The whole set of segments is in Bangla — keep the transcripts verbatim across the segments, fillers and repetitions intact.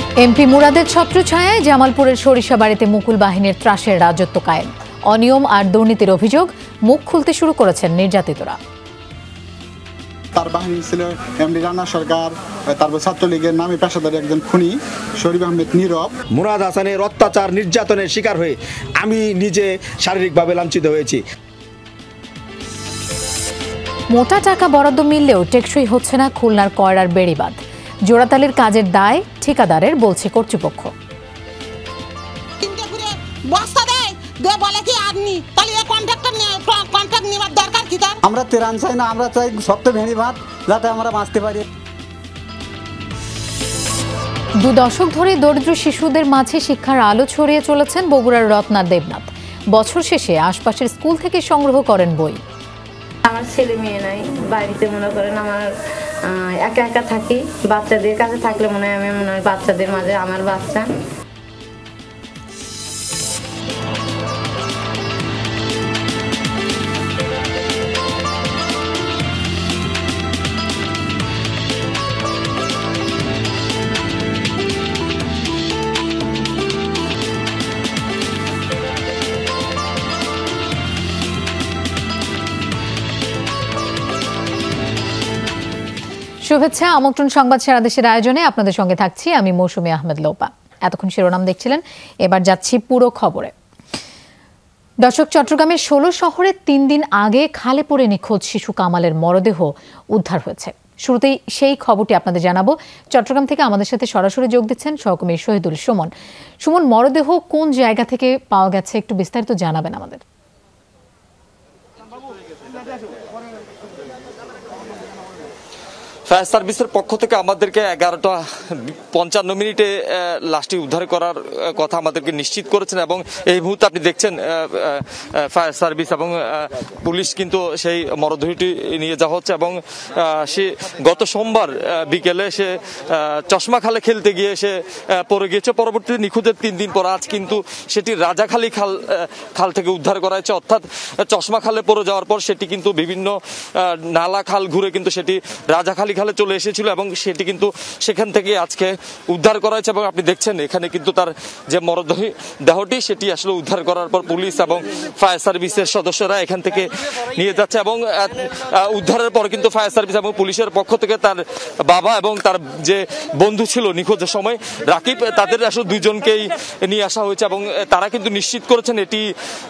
এমপি মুরাদের ছত্রছায়ায় জামালপুরের সরিষাবাড়িতে মুকুল বাহিনীর ত্রাসের রাজত্ব কায়েম। অনিয়ম আর দুর্নীতির অভিযোগ, মুখ খুলতে শুরু করেছেন নির্যাতিতরা। তার বাহিনী ছিল এমডি রানা সরকার, তারপর ছাত্রলীগের নামে পেশাদারী একজন খুনি শরীফ আহমেদ নীরব। মুরাদ হাসানের অত্যাচার নির্যাতনের শিকার হয়ে আমি নিজে শারীরিকভাবে লাঞ্ছিত হয়েছি। মোটা টাকা বরাদ্দ মিললেও টেকসই হচ্ছে না খুলনার কয়রার বেড়িবাঁধ। জোড়াতালির কাজের দায় ঠিকাদারের, বলছে কর্তৃপক্ষ। আমরা ত্রাণ চাই না, আমরা চাই শক্ত বেড়িবাঁধ যাতে আমরা বাঁচতে পারি। দু দশক ধরে দরিদ্র শিশুদের মাঝে শিক্ষার আলো ছড়িয়ে চলেছেন বগুড়ার রত্না দেবনাথ। বছর শেষে আশপাশের স্কুল থেকে সংগ্রহ করেন বই। আমার ছেলে মেয়ে নাই, বাড়িতে মনে করেন আমার একা একা থাকি। বাচ্চাদের কাছে থাকলে মনে হয় আমি মনে হয় বাচ্চাদের মাঝে আমার বাচ্চা। শুভেচ্ছা, আমন্ত্রণ সংবাদ সারা দেশের আয়োজনে আপনাদের সঙ্গে থাকছি আমি মৌসুমী আহমেদ লোপা। এতক্ষণ শিরোনাম দেখছিলেন, এবার যাচ্ছি পুরো খবরে। দর্শক, চট্টগ্রামের ষোলো শহরে তিন দিন আগে খালে পড়ে নিখোঁজ শিশু কামালের মরদেহ উদ্ধার হয়েছে। শুরুতেই সেই খবরটি আপনাদের জানাবো। চট্টগ্রাম থেকে আমাদের সাথে সরাসরি যোগ দিচ্ছেন সহকর্মী শহীদুল সুমন। সুমন, মরদেহ কোন জায়গা থেকে পাওয়া গেছে একটু বিস্তারিত জানাবেন আমাদের। ফায়ার সার্ভিসের পক্ষ থেকে আমাদেরকে এগারোটা পঞ্চান্ন মিনিটে লাশটি উদ্ধার করার কথা আমাদেরকে নিশ্চিত করেছেন এবং এই মুহূর্তে আপনি দেখছেন ফায়ার সার্ভিস এবং পুলিশ কিন্তু সেই মরদেহটি নিয়ে যাওয়া হচ্ছে এবং সে গত সোমবার বিকেলে সে চশমা খালে খেলতে গিয়ে সে পড়ে গিয়েছে। পরবর্তীতে নিখোঁজের তিন দিন পর আজ কিন্তু সেটি রাজাখালী খাল খাল থেকে উদ্ধার করা হয়েছে। অর্থাৎ চশমা খালে পড়ে যাওয়ার পর সেটি কিন্তু বিভিন্ন নালা খাল ঘুরে কিন্তু সেটি রাজাখালী খালে চলে এসেছিল এবং সেটি কিন্তু সেখান থেকে আজকে উদ্ধার করা হয়েছে এবং আপনি দেখছেন এখানে কিন্তু তার যে মরদেহ দেহটি সেটি আসলে উদ্ধার করার পর পুলিশ এবং ফায়ার সার্ভিসের সদস্যরা এখান থেকে নিয়ে যাচ্ছে এবং উদ্ধারের পর কিন্তু ফায়ার সার্ভিস এবং পুলিশের পক্ষ থেকে তার বাবা এবং তার যে বন্ধু ছিল নিখোঁজের সময় রাকিব, তাদের আসলে দুইজনকেই নিয়ে আসা হয়েছে এবং তারা কিন্তু নিশ্চিত করেছেন এটি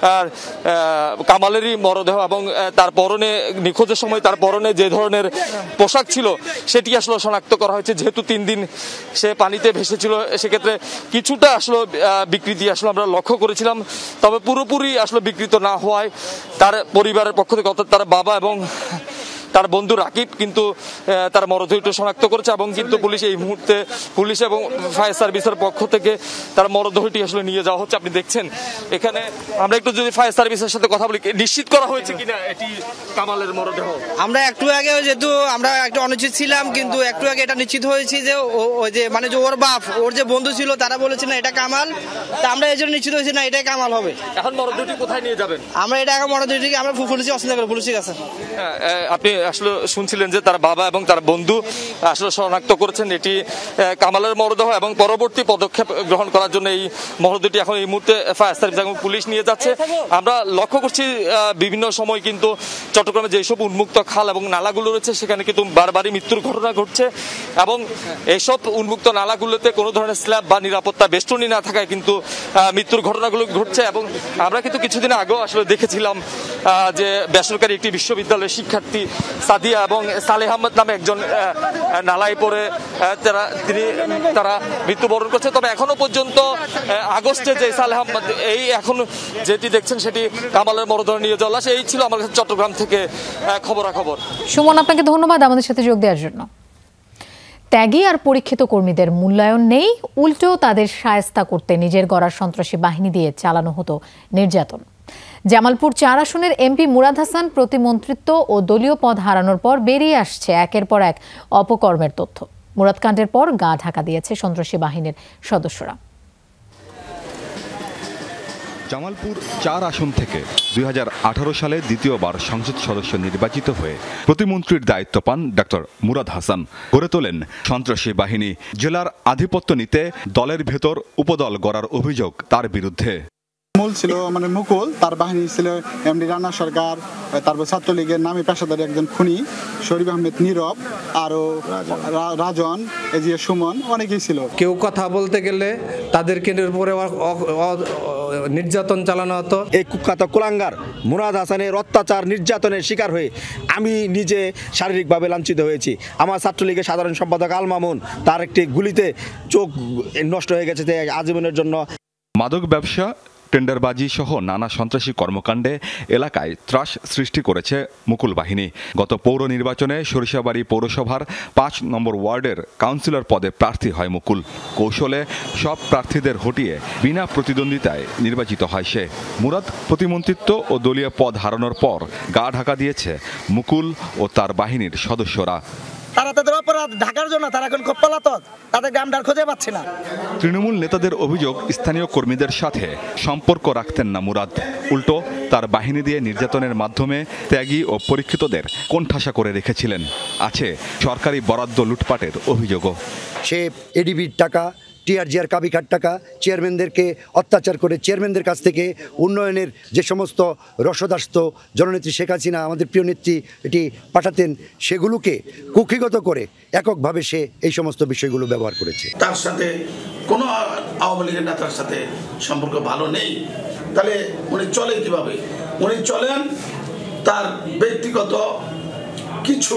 কামালেরই মরদেহ এবং তার পরনে নিখোঁজের সময় তার পরনে যে ধরনের পোশাক ছিল সেটি আসলে শনাক্ত করা হয়েছে। যেহেতু তিন দিন সে পানিতে ভেসেছিল সেক্ষেত্রে কিছুটা আসলে বিকৃতি আসলে আমরা লক্ষ্য করেছিলাম, তবে পুরোপুরি আসলে বিকৃত না হওয়ায় তার পরিবারের পক্ষ থেকে অর্থাৎ তার বাবা এবং তার বন্ধু রাকিব কিন্তু তার মরদেহটি শনাক্ত করেছে এবং কিন্তু পুলিশ এই মুহূর্তে পুলিশ এবং ফায়ার সার্ভিসের পক্ষ থেকে তার মরদেহটি আসলে নিয়ে যাওয়া হচ্ছে। আপনি দেখছেন এখানে আমরা একটু যদি ফায়ার সার্ভিসের সাথে কথা বলি, নিশ্চিত করা হয়েছে কিনা এটি কামালের মরদেহ? আমরা একটু আগে যেহেতু আমরা একটু অনিশ্চিত ছিলাম, কিন্তু একটু আগে এটা নিশ্চিত হয়েছি যে ওই যে মানে যে ওর বাপ ওর যে বন্ধু ছিল তারা বলেছে না এটা কামাল, তা আমরা এই জন্য নিশ্চিত হয়েছি না এটাই কামাল হবে। এখন মরদেহটি কোথায় নিয়ে যাবেন? আমরা এটা এখন মরদেহটিকে আমরা পুলিশে অস্বীকার করি, পুলিশের কাছে। আপনি আসলে শুনছিলেন যে তার বাবা এবং তার বন্ধু আসলে শনাক্ত করেছেন এটি কামালের মরদেহ এবং পরবর্তী পদক্ষেপ গ্রহণ করার জন্য এই মরদেহটি এখন এই মুহূর্তে ফায়ার সার্ভিস এবং পুলিশ নিয়ে যাচ্ছে। আমরা লক্ষ্য করছি বিভিন্ন সময় কিন্তু চট্টগ্রামে যেসব উন্মুক্ত খাল এবং নালাগুলো রয়েছে সেখানে কিন্তু বারবারই মৃত্যুর ঘটনা ঘটছে এবং এইসব উন্মুক্ত নালাগুলোতে কোনো ধরনের স্ল্যাব বা নিরাপত্তা বেষ্টনী না থাকায় কিন্তু মৃত্যুর ঘটনাগুলো ঘটছে এবং আমরা কিন্তু কিছুদিন আগেও আসলে দেখেছিলাম যে বেসরকারি একটি বিশ্ববিদ্যালয়ের শিক্ষার্থী সাদিয়া এবং সালেহ আহমদ নামে একজন নালায় পড়ে তারা তিনি তারা মৃত্যুবরণ করছে। তবে এখনো পর্যন্ত আগস্টে যে সালেহ আহমদ এই এখন যেটি দেখছেন সেটি কামালের মরদেহ নিয়ে যাওয়া লাশ। এই ছিল আমার কাছে চট্টগ্রাম থেকে খবরাখবর। সুমন, আপনাকে ধন্যবাদ আমাদের সাথে যোগ দেওয়ার জন্য। ত্যাগী আর পরীক্ষিত কর্মীদের মূল্যায়ন নেই, উল্টো তাদের শায়েস্তা করতে নিজের গড়ার সন্ত্রাসী বাহিনী দিয়ে চালানো হতো নির্যাতন। জামালপুর চার আসনের এমপি মুরাদ হাসান প্রতিমন্ত্রিত্ব ও দলীয় পদ হারানোর পর বেরিয়ে আসছে একের পর এক অপকর্মের তথ্য। মুরাদ কাণ্ডের পর গা ঢাকা দিয়েছে সন্ত্রাসী বাহিনীর সদস্যরা। জামালপুর চার আসন থেকে দুই হাজার আঠারো সালে দ্বিতীয়বার সংসদ সদস্য নির্বাচিত হয়ে প্রতিমন্ত্রীর দায়িত্ব পান ডক্টর মুরাদ হাসান। গড়ে তোলেন সন্ত্রাসী বাহিনী। জেলার আধিপত্য নিতে দলের ভেতর উপদল গড়ার অভিযোগ তার বিরুদ্ধে। মূল ছিল মানে মুকুল, তার বাহিনী ছিল এমডি রানা সরকার, তারপর ছাত্রলীগের নামে পেশাদারী একজন খুনি শরীফ আহমেদ নীরব, আরো রাজন, এজিএ সুমন, অনেকেই ছিল। কেউ কথা বলতে গেলে তাদেরকে উপরে নির্যাতন চালানো হতো। এই কুখ্যাত কুলাঙ্গার মুরাদ হাসানের অত্যাচার নির্যাতনের শিকার হয়ে আমি নিজে শারীরিকভাবে লাঞ্ছিত হয়েছি। আমার ছাত্রলীগের সাধারণ সম্পাদক আল মামুন, তার একটি গুলিতে চোখ নষ্ট হয়ে গেছে আজীবনের জন্য। মাদক ব্যবসা, টেন্ডারবাজি সহ নানা সন্ত্রাসী কর্মকাণ্ডে এলাকায় ত্রাস সৃষ্টি করেছে মুকুল বাহিনী। গত পৌর নির্বাচনে সরিষাবাড়ি পৌরসভার পাঁচ নম্বর ওয়ার্ডের কাউন্সিলর পদে প্রার্থী হয় মুকুল। কৌশলে সব প্রার্থীদের হটিয়ে বিনা প্রতিদ্বন্দ্বিতায় নির্বাচিত হয় সে। মুরাদ প্রতিমন্ত্রিত্ব ও দলীয় পদ হারানোর পর গা ঢাকা দিয়েছে মুকুল ও তার বাহিনীর সদস্যরা। তারা তাদের অপরাধ ঢাকার জন্য তারা এখন খুব পলাতক, তাদের গ্রামটার খুঁজে পাচ্ছে না। তৃণমূল নেতাদের অভিযোগ, স্থানীয় কর্মীদের সাথে সম্পর্ক রাখতেন না মুরাদ। উল্টো তার বাহিনী দিয়ে নির্যাতনের মাধ্যমে ত্যাগী ও পরীক্ষিতদের কোণঠাসা করে রেখেছিলেন। আছে সরকারি বরাদ্দ লুটপাটের অভিযোগও। সে এডিবির টাকা, টিআরজিআর কাবিকার টাকা চেয়ারম্যানদেরকে অত্যাচার করে চেয়ারম্যানদের কাছ থেকে উন্নয়নের যে সমস্ত রসদাস্ত জননেত্রী শেখ হাসিনা আমাদের প্রিয় নেত্রী এটি পাঠাতেন, সেগুলোকে কুক্ষিগত করে এককভাবে সে এই সমস্ত বিষয়গুলো ব্যবহার করেছে। তার সাথে কোনো আওয়ামী লীগের নেতার সাথে সম্পর্ক ভালো নেই, তাহলে উনি চলে কিভাবে? উনি চলেন তার ব্যক্তিগত কিছু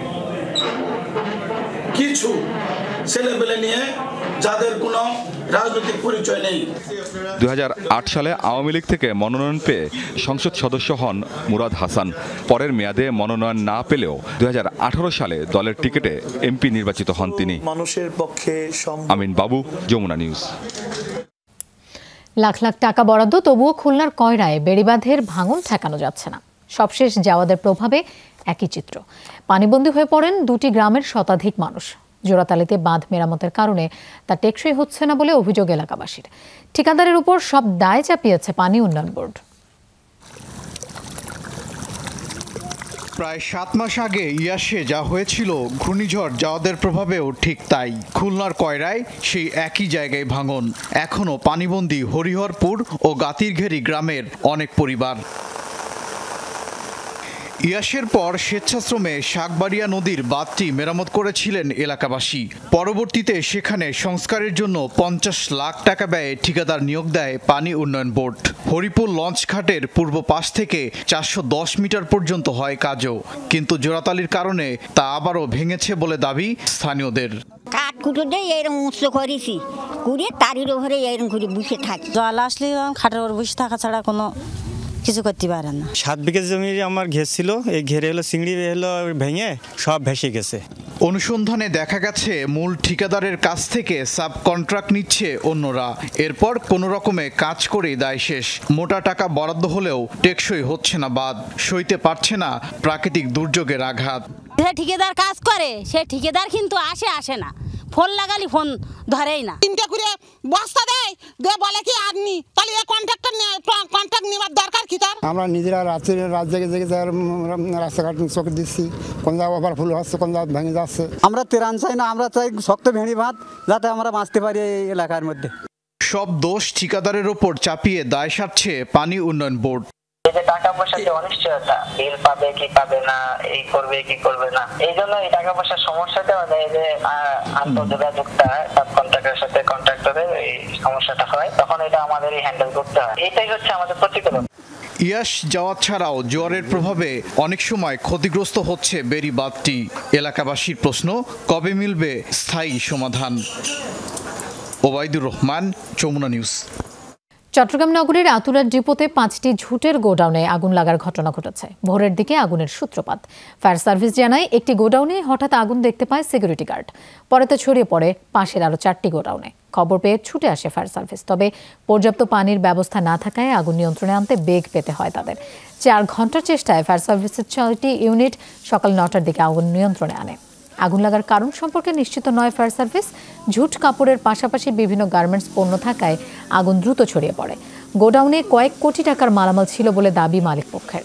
কিছু ছেলেপেলে নিয়ে, যাদের কোনো রাজনৈতিক পরিচয় নেই। দুই হাজার আট সালে আওয়ামী লীগ থেকে মনোনয়ন পেয়ে সংসদ সদস্য হন মুরাদ হাসান। পরের মেয়াদে মনোনয়ন না পেলেও দুই হাজার আঠারো সালে দলের টিকিটে এমপি নির্বাচিত হন তিনি। মানুষের পক্ষে আমিন বাবু, যমুনা নিউজ। লাখ লাখ টাকা বরাদ্দ, তবুও খুলনার কয়রায় বেড়িবাঁধের ভাঙন ঠেকানো যাচ্ছে না। সবশেষ জাওয়াদের প্রভাবে একই চিত্র। পানিবন্দী হয়ে পড়েন দুটি গ্রামের শতাধিক মানুষ। জোড়াতালিতে বাঁধ মেরামতের কারণে তা টেকসই হচ্ছে না বলে অভিযোগ এলাকাবাসীর। ঠিকাদারের উপর সব দায় চাপিয়েছে পানি উন্নয়ন বোর্ড। প্রায় সাত মাস আগে ইয়াসে যা হয়েছিল, ঘূর্ণিঝড় জাওয়াদের প্রভাবেও ঠিক তাই। খুলনার কয়রায় সেই একই জায়গায় ভাঙন। এখনও পানিবন্দী হরিহরপুর ও গাতিরঘেরি গ্রামের অনেক পরিবার। ইয়াসের পর স্বেচ্ছাশ্রমে শাকবাড়িয়া নদীর বাঁধটি মেরামত করেছিলেন এলাকাবাসী। পরবর্তীতে সেখানে সংস্কারের জন্য পঞ্চাশ লাখ টাকা ব্যয়ে ঠিকাদার নিয়োগ দেয় পানি উন্নয়ন বোর্ড। হরিপুর লঞ্চঘাটের পূর্ব পাশ থেকে চারশো দশ মিটার পর্যন্ত হয় কাজও, কিন্তু জোড়াতালির কারণে তা আবারও ভেঙেছে বলে দাবি স্থানীয়দের। কাঠ কুটো দিয়ে এরকম উঁচু করেছি, কুড়িয়ে তারির ওপরে এরকম করে বসে থাকি। জল আসলে খাটের ওপর বসে থাকা ছাড়া কোনো কিছু করতে পারে না। সাত বিঘা জমি আমার ঘের ছিল, এই ঘেরে হলো চিংড়ি হলো ভেঙে সব ভেসে গেছে। অনুসন্ধানে দেখা গেছে মূল ঠিকাদারের কাছ থেকে সাব কন্ট্রাক্ট নিচ্ছে অন্যরা। এরপর কোনো রকমে কাজ করে দায় শেষ। মোটা টাকা বরাদ্দ হলেও টেকসই হচ্ছে না বাঁধ, সইতে পারছে না প্রাকৃতিক দুর্যোগের আঘাত। যে ঠিকাদার কাজ করে সে ঠিকাদার কিন্তু আসে আসে না, ফোন লাগালি ফোন ধরেই না। তিনটা করে বস্তা দেয়, দিয়ে বলে কি আপনি তাহলে এই কন্ট্রাক্টর কন্ট্রাক্ট নেওয়ার দরকার কি তার? আমরা নিজেরা রাত্রে রাত জেগে জেগে রাস্তাঘাট চোখ দিচ্ছি, কোন জায়গা ওভার ফুল হচ্ছে, কোন জায়গা ভেঙে যাচ্ছে। আমরা ত্রাণ চাই না, আমরা চাই শক্ত ভেড়ি ভাত, যাতে আমরা বাঁচতে পারি এই এলাকার মধ্যে। সব দোষ ঠিকাদারের ওপর চাপিয়ে দায় সারছে পানি উন্নয়ন বোর্ড। টাকা পয়সার যে অনিশ্চয়তা, বিল পাবে কি পাবে না, এই করবে কি করবে না, এই জন্য এই টাকা পয়সার সমস্যাটা এই যে আন্তঃযোগাযোগটা সাব কন্ট্রাক্টরের সাথে কন্ট্রাক্টরের এই সমস্যাটা হয়, তখন এটা আমাদেরই হ্যান্ডেল করতে হয়। এটাই হচ্ছে আমাদের প্রতিকূলতা। ইয়াস যাওয়া ছাড়াও জোয়ারের প্রভাবে অনেক সময় ক্ষতিগ্রস্ত হচ্ছে বেড়িবাঁধটি। এলাকাবাসীর প্রশ্ন, কবে মিলবে স্থায়ী সমাধান? ওবায়দুর রহমান, যমুনা নিউজ। চট্টগ্রাম নগরীর আতুরার ডিপোতে পাঁচটি ঝুটের গোডাউনে আগুন লাগার ঘটনা ঘটেছে। ভোরের দিকে আগুনের সূত্রপাত। ফায়ার সার্ভিস জানায় একটি গোডাউনে হঠাৎ আগুন দেখতে পায় সিকিউরিটি গার্ড। পরে তা ছড়িয়ে পড়ে পাশের আরও চারটি গোডাউনে। খবর পেয়ে ছুটে আসে ফায়ার সার্ভিস, তবে পর্যাপ্ত পানির ব্যবস্থা না থাকায় আগুন নিয়ন্ত্রণে আনতে বেগ পেতে হয় তাদের। চার ঘন্টার চেষ্টায় ফায়ার সার্ভিসের ছয়টি ইউনিট সকাল নটার দিকে আগুন নিয়ন্ত্রণে আনে। আগুন লাগার কারণ সম্পর্কে নিশ্চিত নয় ফায়ার সার্ভিস। ঝুট কাপড়ের পাশাপাশি বিভিন্ন গার্মেন্টস পণ্য থাকায় আগুন দ্রুত ছড়িয়ে পড়ে। গোডাউনে কয়েক কোটি টাকার মালামাল ছিল বলে দাবি মালিক পক্ষের।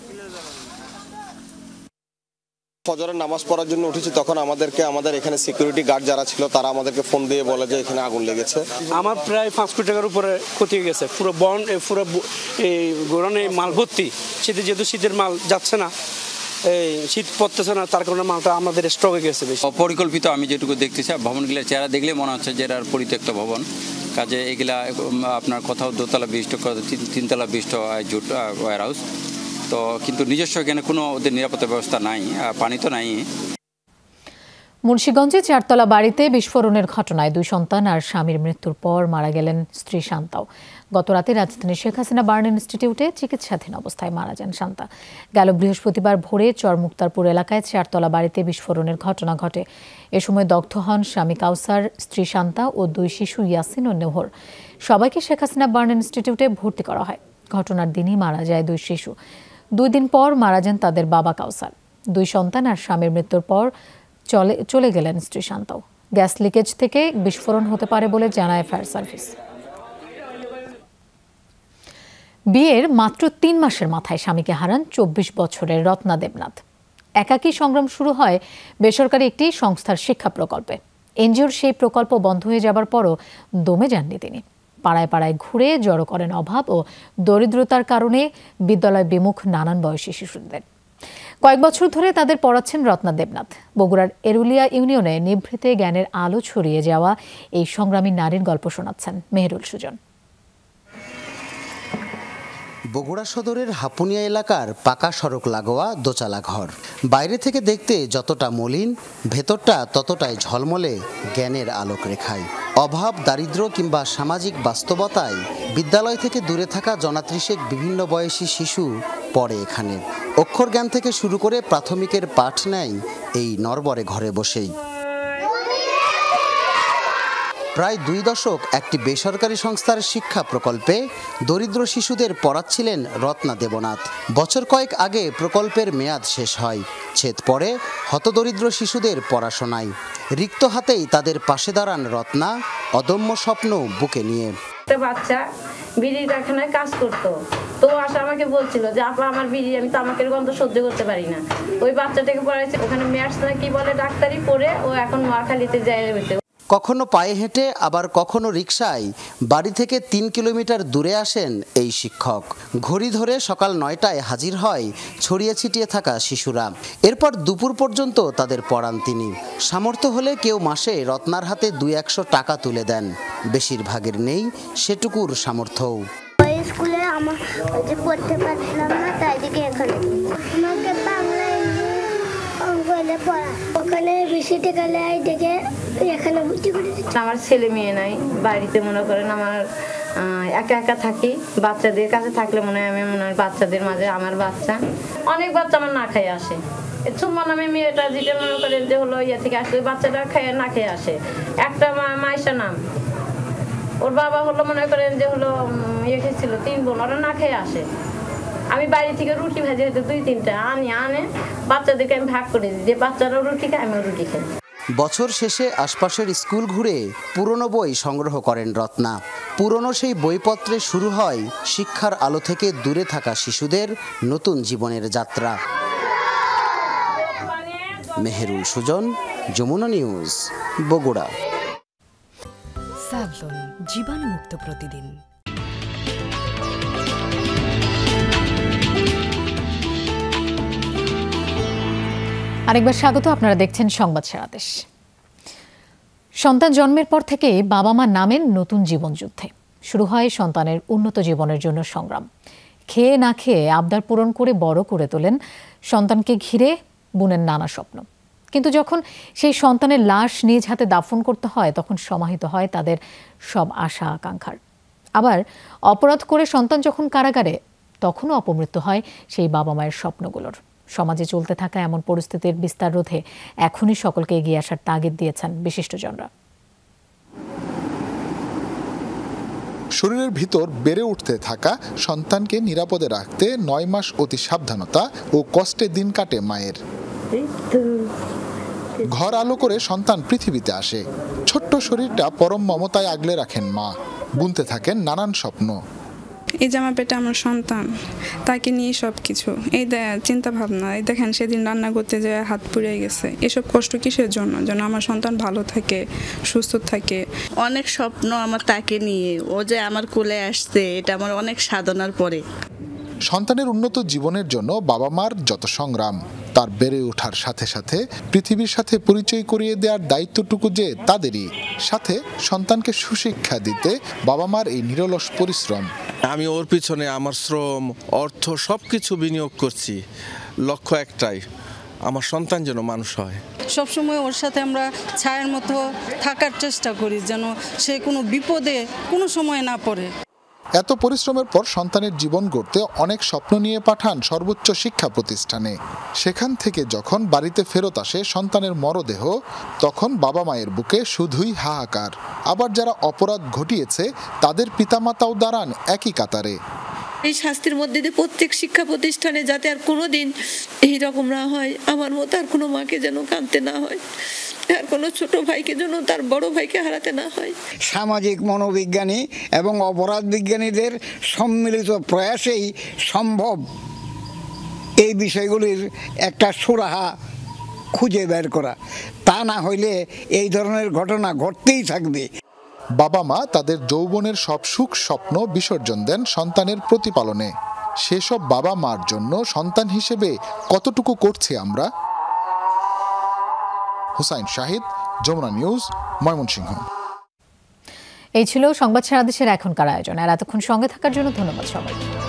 ফজরের নামাজ পড়ার জন্য উঠেছি, তখন আমাদেরকে আমাদের এখানে সিকিউরিটি গার্ড যারা ছিল তারা আমাদেরকে ফোন দিয়ে বলে যে এখানে আগুন লেগেছে। আমার প্রায় পাঁচ কোটি টাকার উপরে ক্ষতি হয়ে গেছে। পুরো বন পুরো এই গোডাউনে মাল ভর্তি। শীতে যেহেতু শীতের মাল যাচ্ছে না, এই শীত পড়তেছে না, তার কারণে মালটা আমাদের স্টক হয়ে গেছে বেশি। অপরিকল্পিত আমি যেটুকু দেখতেছি, ভবনগুলোর চেহারা দেখলে মনে হচ্ছে যে এটার পরিত্যক্ত ভবন। কাজে এগুলা আপনার কোথাও দোতলা বিশিষ্ট, তিনতলা বিশিষ্ট জুট ওয়্যার হাউস। তো কিন্তু নিজস্ব এখানে কোনো ওদের নিরাপত্তা ব্যবস্থা নাই, পানি তো নাই। মুন্সিগঞ্জে চারতলা বাড়িতে বিস্ফোরণের ঘটনায় দুই সন্তান আর স্বামীর মৃত্যুর পর মারা গেলেন স্ত্রী শান্তাও। গত রাতে রাজধানীর শেখ হাসিনা বার্ন ইনস্টিটিউটে চিকিৎসাধীন অবস্থায় মারা যান শান্তা। গেল বৃহস্পতিবার ভোরে চরমুক্তারপুর এলাকায় চারতলা বাড়িতে বিস্ফোরণের ঘটনা ঘটে। এ সময় দগ্ধ হন স্বামী কাউসার, স্ত্রী শান্তা ও দুই শিশু ইয়াসিন ও নেহর। সবাইকে শেখ হাসিনা বার্ন ইনস্টিটিউটে ভর্তি করা হয়। ঘটনার দিনই মারা যায় দুই শিশু। দুই দিন পর মারা যান তাদের বাবা কাউসার। দুই সন্তান আর স্বামীর মৃত্যুর পর চলে চলে গেলেন স্ত্রী শান্তাও। গ্যাস লিকেজ থেকে বিস্ফোরণ হতে পারে বলে জানায় ফায়ার সার্ভিস। বিয়ের মাত্র তিন মাসের মাথায় স্বামীকে হারান চব্বিশ বছরের রত্না দেবনাথ। একাকী সংগ্রাম শুরু হয় বেসরকারি একটি সংস্থার শিক্ষা প্রকল্পে। এনজিওর সেই প্রকল্প বন্ধ হয়ে যাবার পরও দমে যাননি তিনি। পাড়ায় পাড়ায় ঘুরে জড়ো করেন অভাব ও দরিদ্রতার কারণে বিদ্যালয় বিমুখ নানান বয়সী শিশুদের। কয়েক বছর ধরে তাদের পড়াচ্ছেন রত্না দেবনাথ। বগুড়ার এরুলিয়া ইউনিয়নে নিভৃতে জ্ঞানের আলো ছড়িয়ে যাওয়া এই সংগ্রামী নারীর গল্প শোনাচ্ছেন মেহেরুল সুজন। বগুড়া সদরের হাপুনিয়া এলাকার পাকা সড়ক লাগোয়া দোচালা ঘর। বাইরে থেকে দেখতে যতটা মলিন, ভেতরটা ততটাই ঝলমলে জ্ঞানের আলোক রেখায়। অভাব, দারিদ্র্য কিংবা সামাজিক বাস্তবতায় বিদ্যালয় থেকে দূরে থাকা জনাত্রিশেক বিভিন্ন বয়সী শিশু পড়ে এখানে। অক্ষর জ্ঞান থেকে শুরু করে প্রাথমিকের পাঠ নেয় এই নরবরে ঘরে বসেই। প্রায় দুই দশক একটি বেসরকারি সংস্থার শিক্ষা প্রকল্পে দরিদ্র শিশুদের পড়াচ্ছিলেন রত্না দেবনাথ। বছর কয়েক আগে প্রকল্পের মেয়াদ শেষ হয়। ছেদ পড়ে হতদরিদ্র শিশুদের পড়াশোনায়। রিক্ত হাতেই তাদের পাশে দাঁড়ান রত্না, অদম্য স্বপ্ন বুকে নিয়ে। একটা বাচ্চা বিড়ির কারখানায় কাজ করতো, তো আশা আমাকে বলছিল যে আপা আমার বিড়ি, আমি তামাকের গন্ধ সহ্য করতে পারি না। ওই বাচ্চাটাকে পড়াইছে, ওখানে ম্যাথস না কি বলে ডাক্তারি পড়ে ও এখন নোয়াখালীতে যায় হইতে। কখনো পায়ে হেঁটে, আবার কখনো রিকশায় বাড়ি থেকে তিন কিলোমিটার দূরে আসেন এই শিক্ষক। ঘড়ি ধরে সকাল নয়টায় হাজির হয় ছড়িয়ে ছিটিয়ে থাকা শিশুরা। এরপর দুপুর পর্যন্ত তাদের পড়ান তিনি। সামর্থ্য হলে কেউ মাসে রত্নার হাতে দুই একশো টাকা তুলে দেন। বেশিরভাগের নেই সেটুকুর সামর্থ্যও। স্কুলে আমার পড়তে পারছিলাম না, তাই দিকে এখানে আমাকে বাংলা ওখানে বেশি টাকা নেয় দেখে এখানে ভর্তি করে দিচ্ছে। আমার ছেলে মেয়ে নাই বাড়িতে, মনে করেন আমার একা একা থাকি। বাচ্চাদের কাছে থাকলে মনে হয় আমি মনে হয় বাচ্চাদের মাঝে আমার বাচ্চা। অনেক বাচ্চা আমার না খেয়ে আসে। সুমন আমি মেয়েটা যেটা মনে করেন যে হলো ইয়ে থেকে আসলে বাচ্চাটা খেয়ে না খেয়ে আসে। একটা মাইশা নাম, ওর বাবা হলো মনে করেন যে হলো ইয়ে খেয়েছিল, তিন বোন, ওরা না খেয়ে আসে। আমি বাড়ি থেকে রুটি ভেজে হয়তো দুই তিনটা আনি, আনে বাচ্চাদেরকে আমি ভাগ করে দিই, যে বাচ্চারাও রুটি খায় আমিও রুটি খাই। বছর শেষে আশপাশের স্কুল ঘুরে পুরনো বই সংগ্রহ করেন রত্না। পুরনো সেই বইপত্রে শুরু হয় শিক্ষার আলো থেকে দূরে থাকা শিশুদের নতুন জীবনের যাত্রা। মেহেরুল সুজন, যমুনা নিউজ, বগুড়া। স্যাভলন, জীবাণুমুক্ত প্রতিদিন। আরেকবার স্বাগত, আপনারা দেখছেন সংবাদ সারা দেশ। সন্তান জন্মের পর থেকে বাবা মা নামেন নতুন জীবন যুদ্ধে। শুরু হয় সন্তানের উন্নত জীবনের জন্য সংগ্রাম। খেয়ে না খেয়ে আবদার পূরণ করে বড় করে তোলেন, সন্তানকে ঘিরে বুনেন নানা স্বপ্ন। কিন্তু যখন সেই সন্তানের লাশ নিজ হাতে দাফন করতে হয়, তখন সমাহিত হয় তাদের সব আশা আকাঙ্ক্ষার। আবার অপরাধ করে সন্তান যখন কারাগারে, তখনও অপমৃত্যু হয় সেই বাবা মায়ের স্বপ্নগুলোর। সমাজে চলতে থাকা এমন পরিস্থিতির বিস্তার রোধে এখনই সকলকে এগিয়ে আসার তাগিদ দিয়েছেন বিশিষ্টজনরা। শরীরের ভিতর বেড়ে উঠতে থাকা সন্তানকে নিরাপদে রাখতে নয় মাস অতি সাবধানতা ও কষ্টে দিন কাটে মায়ের। ঘর আলো করে সন্তান পৃথিবীতে আসে। ছোট্ট শরীরটা পরম মমতায় আগলে রাখেন মা। বুনতে থাকেন নানান স্বপ্ন। এই যে আমার পেটে আমার সন্তান, তাকে নিয়ে সব কিছু, এই চিন্তা ভাবনা, এই দেখেন সেদিন রান্না করতে যেয়ে হাত পুড়ে গেছে। এসব কষ্ট কিসের জন্য? যেন আমার সন্তান ভালো থাকে, সুস্থ থাকে। অনেক স্বপ্ন আমার তাকে নিয়ে, ও যে আমার কোলে আসছে, এটা আমার অনেক সাধনার পরে। সন্তানের উন্নত জীবনের জন্য বাবা মার যত সংগ্রাম, তার বেড়ে ওঠার সাথে সাথে পৃথিবীর সাথে পরিচয় করিয়ে দেওয়ার দায়িত্বটুকু যে তাদেরই, সাথে সন্তানকে সুশিক্ষা দিতে বাবা মার এই নিরলস পরিশ্রম। আমি ওর পিছনে আমার শ্রম, অর্থ সবকিছু বিনিয়োগ করছি, লক্ষ্য একটাই, আমার সন্তান যেন মানুষ হয়। সবসময় ওর সাথে আমরা ছায়ার মতো থাকার চেষ্টা করি, যেন সে কোনো বিপদে কোনো সময় না পড়ে। এত পরিশ্রমের পর সন্তানের জীবন গড়তে অনেক স্বপ্ন নিয়ে পাঠান সর্বোচ্চ শিক্ষা প্রতিষ্ঠানে। সেখান থেকে যখন বাড়িতে ফেরত আসে সন্তানের মরদেহ, তখন বাবা মায়ের বুকে শুধুই হাহাকার। আবার যারা অপরাধ ঘটিয়েছে তাদের পিতামাতাও দাঁড়ান একই কাতারে। এই শাস্তির মধ্যে দিয়ে প্রত্যেক শিক্ষা প্রতিষ্ঠানে যাতে আর কোনোদিন এইরকম না হয়, আমার মতো আর কোনো মাকে যেন কাঁদতে না হয়, আর কোনো ছোট ভাইকে যেন তার বড় ভাইকে হারাতে না হয়। সামাজিক মনোবিজ্ঞানী এবং অপরাধ বিজ্ঞানীদের সম্মিলিত প্রয়াসেই সম্ভব এই বিষয়গুলির একটা সুরাহা খুঁজে বের করা। তা না হইলে এই ধরনের ঘটনা ঘটতেই থাকবে। বাবা মা তাদের যৌবনের সব সুখ স্বপ্ন বিসর্জন দেন সন্তানের প্রতিপালনে। সেসব বাবা মার জন্য সন্তান হিসেবে কতটুকু করছি আমরা? হুসাইন শাহিদ, যমুনা নিউজ, ময়মনসিংহ। এই ছিল সংবাদ সারা দেশের এখনকার আয়োজন। আর এতক্ষণ সঙ্গে থাকার জন্য ধন্যবাদ সবাইকে।